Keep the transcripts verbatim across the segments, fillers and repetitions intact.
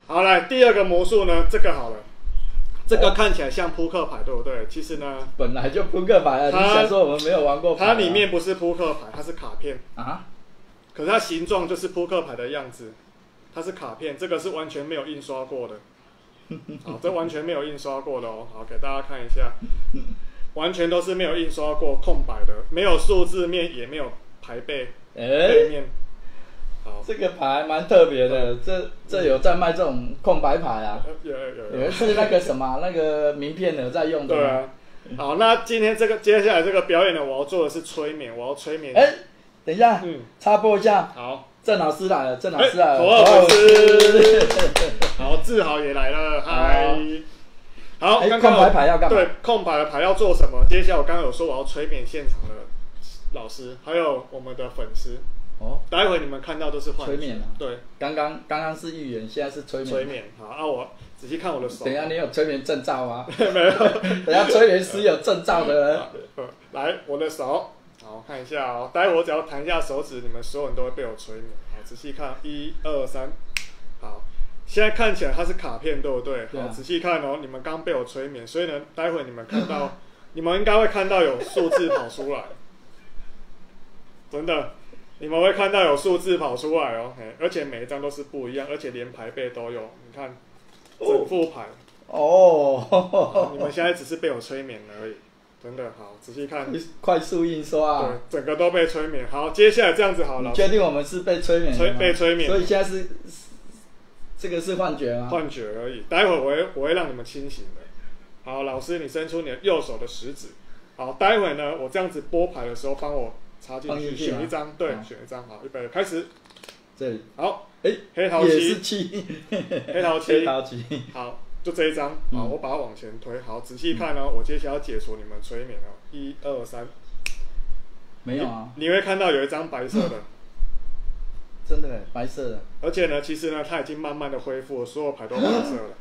好，来第二个魔术呢，这个好了，这个看起来像扑克牌，对不对？其实呢， 本来就扑克牌啊，你想说我们没有玩过牌、啊？ 它里面不是扑克牌，它是卡片啊。 可是它形状就是扑克牌的样子，它是卡片，这个是完全没有印刷过的。好，这完全没有印刷过的哦。好，给大家看一下，完全都是没有印刷过，空白的，没有数字面，也没有牌背背面。好， 这个牌蛮特别的，这这有在卖这种空白牌啊？ 有有有， 有是那个什么那个名片有在用的。 对啊。好，那今天这个接下来这个表演呢，我要做的是催眠，我要催眠。 哎、欸，等一下， 嗯， 插播一下。 好， 郑老师来了，郑老师来了。 口二粉丝。好，志豪也来了，嗨。好， 刚刚空白牌要干嘛？ 对，空白的牌要做什么？接下来我刚刚有说我要催眠现场的老师，还有我们的粉丝。哦，待会你们看到都是幻觉。 催眠啊。 对， 刚刚刚刚是预言，现在是催眠。 催眠，好啊，我仔细看我的手。 等一下，你有催眠证照吗？ 没有。 等一下，催眠师有证照的。 来，我的手，好看一下哦。待会我只要弹一下手指，你们所有人都会被我催眠。好，仔细看，一二三，好。现在看起来它是卡片，对不对？好，仔细看哦，你们刚被我催眠，所以呢，待会你们看到，你们应该会看到有数字跑出来，真的，你们会看到有数字跑出来哦，而且每一张都是不一样，而且连牌背都有，你看，整副牌哦，你们现在只是被我催眠而已，真的好，仔细看， 快速印刷、啊， 对，整个都被催眠。好，接下来这样子好了， 你确定我们是被催眠的吗？ 催被催眠， 所以现在是。这个是幻觉吗？ 幻觉而已。待会我会我会让你们清醒的。好，老师，你伸出你的右手的食指。好，待会呢，我这样子拨牌的时候，帮我插进去，选一张，对，选一张。好，预备，开始。 这里。 好， 哎、欸， 黑桃七。 也是七。 黑桃七。 黑桃七。 好，就这一张。好，我把它往前推。好，仔细看哦，我接下来要解除你们催眠哦。一二三。 没有啊你。你会看到有一张白色的。 真的白色的， 而且呢，其实呢，它已经慢慢的恢复了，所有牌都白色了，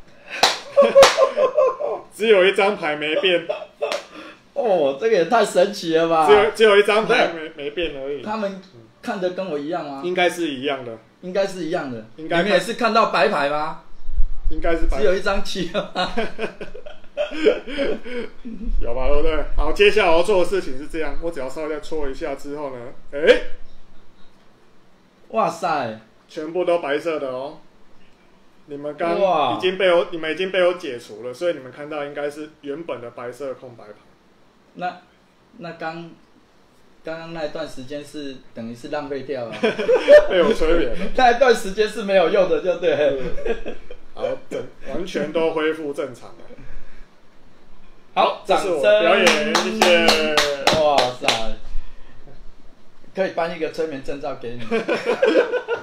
只有一张牌没变。 哦，这个也太神奇了吧！ 只有只有一张牌没没变而已。 他们看的跟我一样吗？ 应该是一样的。 应该是一样的。 应该你们也是看到白牌吗？ 应该是白。 只有一张七了吗？ 有吧，对不对？好，接下来我要做的事情是这样，我只要稍微再搓一下之后呢，哎、欸。 哇塞， 全部都白色的哦！你们刚已经被我，你们已经被我解除了，所以你们看到应该是原本的白色空白牌。 那那刚刚刚那一段时间是等于是浪费掉了， 被我催眠了。 那一段时间是没有用的，就对了。 好，整完全都恢复正常了。 好，掌声表演，谢谢。 哇塞！可以颁一个催眠证照给你。